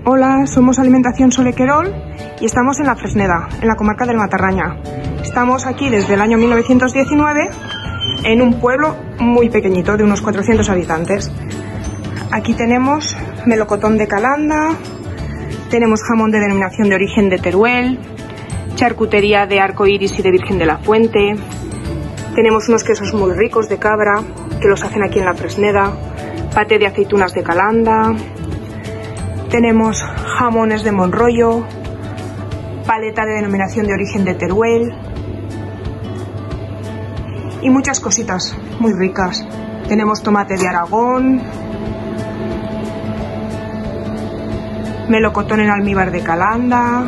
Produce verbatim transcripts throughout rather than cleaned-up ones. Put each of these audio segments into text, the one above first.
Hola, somos Alimentación Solequerol y estamos en La Fresneda, en la comarca del Matarraña. Estamos aquí desde el año mil novecientos diecinueve en un pueblo muy pequeñito, de unos cuatrocientos habitantes. Aquí tenemos melocotón de Calanda, tenemos jamón de denominación de origen de Teruel, charcutería de Arco Iris y de Virgen de la Fuente, tenemos unos quesos muy ricos de cabra que los hacen aquí en La Fresneda, paté de aceitunas de Calanda, tenemos jamones de Monrollo, paleta de denominación de origen de Teruel y muchas cositas muy ricas. Tenemos tomate de Aragón, melocotón en almíbar de Calanda,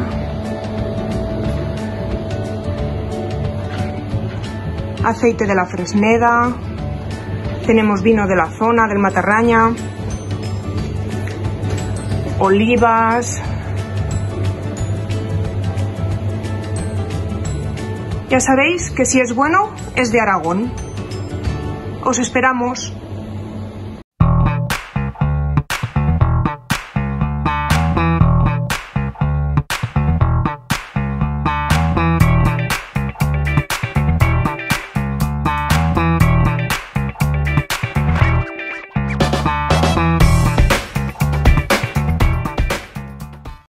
aceite de La Fresneda, tenemos vino de la zona del Matarraña, olivas. Ya sabéis que si es bueno, es de Aragón. Os esperamos.